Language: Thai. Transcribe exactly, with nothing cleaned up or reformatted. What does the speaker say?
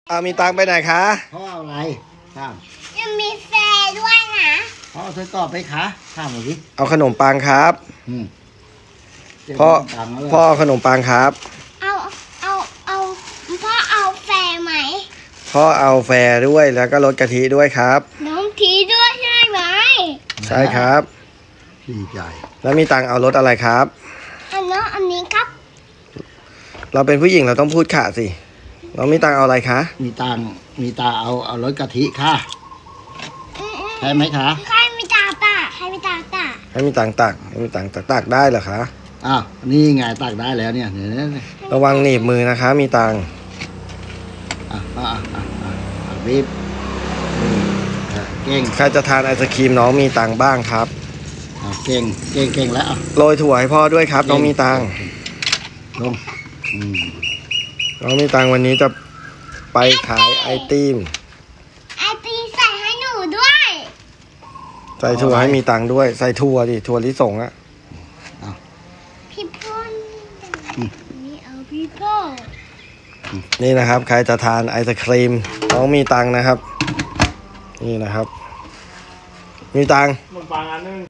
เอามีตังไปไหนคะพ่อเอาอะไรข้ามยังมีแฟด้วยนะพ่อเอาไส้กรอกไปคะข้ามหน่อยดิเอาขนมปังครับอืมพ่อพ่อเอาขนมปังครับเอาเอาเอาพ่อเอาแฟไหมพ่อเอาแฟด้วยแล้วก็รสกะทิด้วยครับน้องทีด้วยใช่ไหมใช่ครับดีใจแล้วมีตังเอารสอะไรครับอันน้องอันนี้ครับเราเป็นผู้หญิงเราต้องพูดค่ะสิเรามีตังเอาอะไรคะมีตังมีตาเอาเอารสกะทิค่ะใช่ไหมคะใครมีตาตาใครมีตาตาให้มีตังตักให้มีตังตักตักได้เหรอคะอ้าวนี่ไงตักได้แล้วเนี่ยเนี่ยระวังหนีบมือนะคะมีตังอ่ะอ่ะอ่ะอ่ะบีบเก่งใครจะทานไอศครีมน้องมีตังบ้างครับเก่งเก่งเก่งแล้วโรยถั่วให้พ่อด้วยครับน้องมีตังลงน้องมีตังวันนี้จะไปขายไอติมไอติมใส่ให้หนูด้วยใส่ถั่วให้มีตังด้วยใส่ถั่วดิถั่วลิสงอะพี่พ่นนี่เอาพี่พ่นนี่นะครับใครจะทานไอศครีมน้องมีตังนะครับนี่นะครับมีตัง